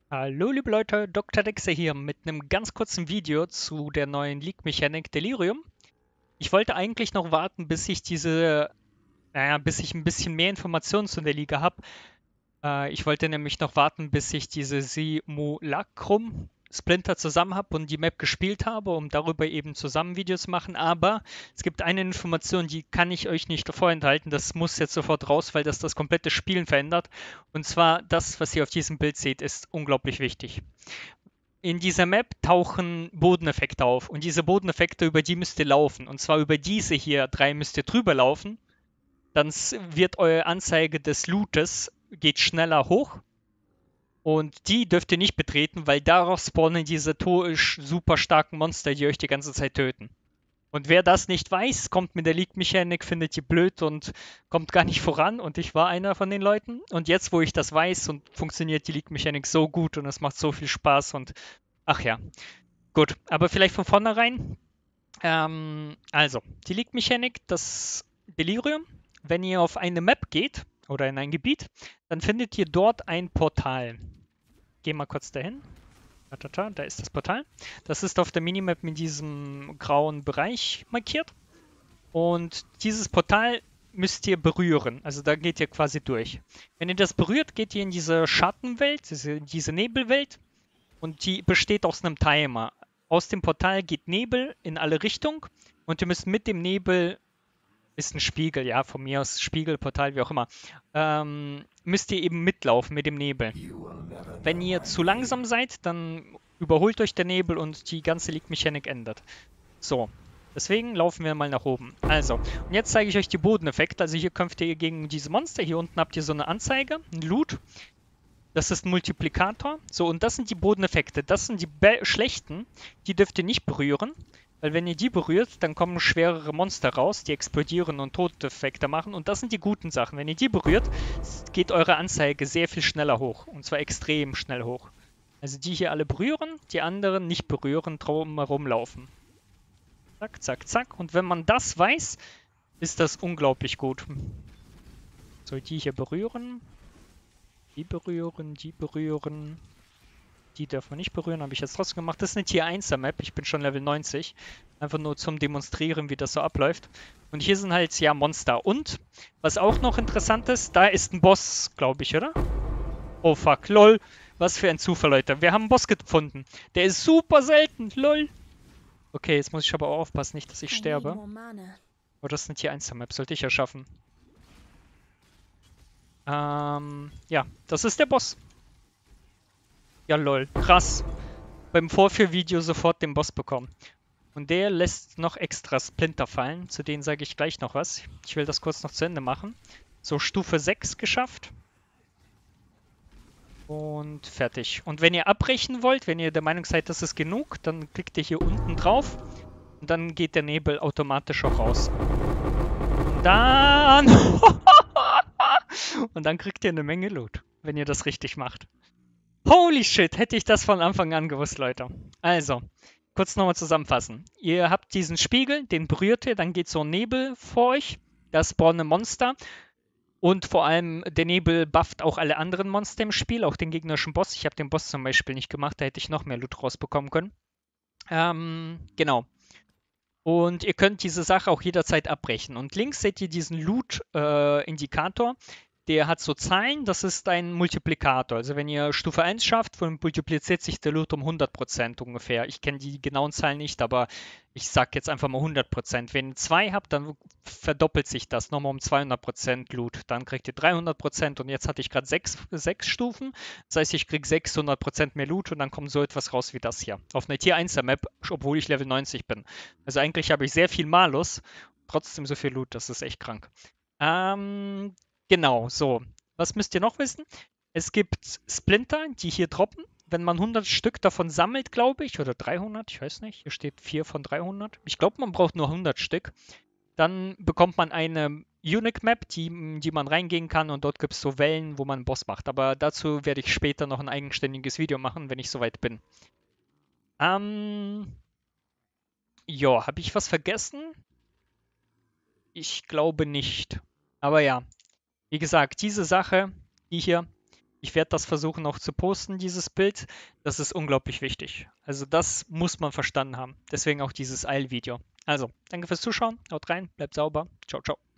Hallo liebe Leute, Dr. Dexter hier mit einem ganz kurzen Video zu der neuen League-Mechanik Delirium. Ich wollte eigentlich noch warten, bis ich ein bisschen mehr Informationen zu der Liga habe. Ich wollte nämlich noch warten, bis ich diese Simulacrum Splinter zusammen habe und die Map gespielt habe, um darüber eben zusammen Videos zu machen. Aber es gibt eine Information, die kann ich euch nicht vorenthalten. Das muss jetzt sofort raus, weil das komplette Spielen verändert. Und zwar das, was ihr auf diesem Bild seht, ist unglaublich wichtig. In dieser Map tauchen Bodeneffekte auf und diese Bodeneffekte, über die müsst ihr laufen. Und zwar über diese hier drei müsst ihr drüber laufen. Dann wird eure Anzeige des Lootes geht schneller hoch und die dürft ihr nicht betreten, weil darauf spawnen diese super starken Monster, die euch die ganze Zeit töten. Und wer das nicht weiß, kommt mit der League-Mechanik, findet die blöd und kommt gar nicht voran. Und ich war einer von den Leuten. Und jetzt, wo ich das weiß und funktioniert die League-Mechanik so gut und es macht so viel Spaß und ach ja, gut. Aber vielleicht von vornherein. Also, die League-Mechanik, das Delirium. Wenn ihr auf eine Map geht oder in ein Gebiet, dann findet ihr dort ein Portal. Geh mal kurz dahin. Da ist das Portal. Das ist auf der Minimap mit diesem grauen Bereich markiert. Und dieses Portal müsst ihr berühren. Also da geht ihr quasi durch. Wenn ihr das berührt, geht ihr in diese Schattenwelt, diese Nebelwelt. Und die besteht aus einem Timer. Aus dem Portal geht Nebel in alle Richtungen. Und ihr müsst mit dem Nebel, ist ein Spiegel, ja, von mir aus Spiegel, Portal, wie auch immer, müsst ihr eben mitlaufen mit dem Nebel. Wenn ihr zu langsam seid, dann überholt euch der Nebel und die ganze League-Mechanik ändert. So, deswegen laufen wir mal nach oben. Also, und jetzt zeige ich euch die Bodeneffekte. Also hier kämpft ihr gegen diese Monster. Hier unten habt ihr so eine Anzeige, ein Loot. Das ist ein Multiplikator. So, und das sind die Bodeneffekte. Das sind die schlechten. Die dürft ihr nicht berühren. Weil wenn ihr die berührt, dann kommen schwerere Monster raus, die explodieren und Todeffekte machen. Und das sind die guten Sachen. Wenn ihr die berührt, geht eure Anzeige sehr viel schneller hoch. Und zwar extrem schnell hoch. Also die hier alle berühren, die anderen nicht berühren, drumherum laufen. Zack, zack, zack. Und wenn man das weiß, ist das unglaublich gut. So, die hier berühren. Die berühren, die berühren. Die dürfen wir nicht berühren, habe ich jetzt trotzdem gemacht. Das ist eine Tier 1er Map. Ich bin schon Level 90. Einfach nur zum Demonstrieren, wie das so abläuft. Und hier sind halt, ja, Monster. Und, was auch noch interessant ist, da ist ein Boss, glaube ich, oder? Oh fuck, lol. Was für ein Zufall, Leute. Wir haben einen Boss gefunden. Der ist super selten, lol. Okay, jetzt muss ich aber auch aufpassen, nicht, dass ich sterbe. Oh, das ist eine Tier 1er Map, sollte ich ja schaffen. Ja, das ist der Boss. Ja, lol. Krass. Beim Vorführvideo sofort den Boss bekommen. Und der lässt noch extra Splinter fallen. Zu denen sage ich gleich noch was. Ich will das kurz noch zu Ende machen. So, Stufe 6 geschafft. Und fertig. Und wenn ihr abbrechen wollt, wenn ihr der Meinung seid, das ist genug, dann klickt ihr hier unten drauf. Und dann geht der Nebel automatisch auch raus. Und dann... und dann kriegt ihr eine Menge Loot, wenn ihr das richtig macht. Holy shit, hätte ich das von Anfang an gewusst, Leute. Also, kurz nochmal zusammenfassen. Ihr habt diesen Spiegel, den berührt ihr, dann geht so ein Nebel vor euch. Da spawnen Monster. Und vor allem, der Nebel bufft auch alle anderen Monster im Spiel, auch den gegnerischen Boss. Ich habe den Boss zum Beispiel nicht gemacht, da hätte ich noch mehr Loot rausbekommen können. Genau. Und ihr könnt diese Sache auch jederzeit abbrechen. Und links seht ihr diesen Loot-Indikator. Der hat so Zahlen, das ist ein Multiplikator. Also wenn ihr Stufe 1 schafft, multipliziert sich der Loot um 100% ungefähr. Ich kenne die genauen Zahlen nicht, aber ich sage jetzt einfach mal 100%. Wenn ihr 2 habt, dann verdoppelt sich das nochmal um 200% Loot. Dann kriegt ihr 300% und jetzt hatte ich gerade 6 Stufen. Das heißt, ich kriege 600% mehr Loot und dann kommt so etwas raus wie das hier. Auf einer Tier 1er Map, obwohl ich Level 90 bin. Also eigentlich habe ich sehr viel Malus, trotzdem so viel Loot, das ist echt krank. Ähm, Genau, so. Was müsst ihr noch wissen? Es gibt Splinter, die hier droppen. Wenn man 100 Stück davon sammelt, glaube ich, oder 300, ich weiß nicht, hier steht 4 von 300. Ich glaube, man braucht nur 100 Stück. Dann bekommt man eine Unique Map, die man reingehen kann und dort gibt es so Wellen, wo man einen Boss macht. Aber dazu werde ich später noch ein eigenständiges Video machen, wenn ich soweit bin. Ähm, ja, habe ich was vergessen? Ich glaube nicht. Aber ja, wie gesagt, diese Sache, die hier, Ich werde das versuchen auch zu posten, dieses Bild. Das ist unglaublich wichtig. Also das muss man verstanden haben. Deswegen auch dieses Eilvideo. Also, danke fürs Zuschauen. Haut rein, bleibt sauber. Ciao, ciao.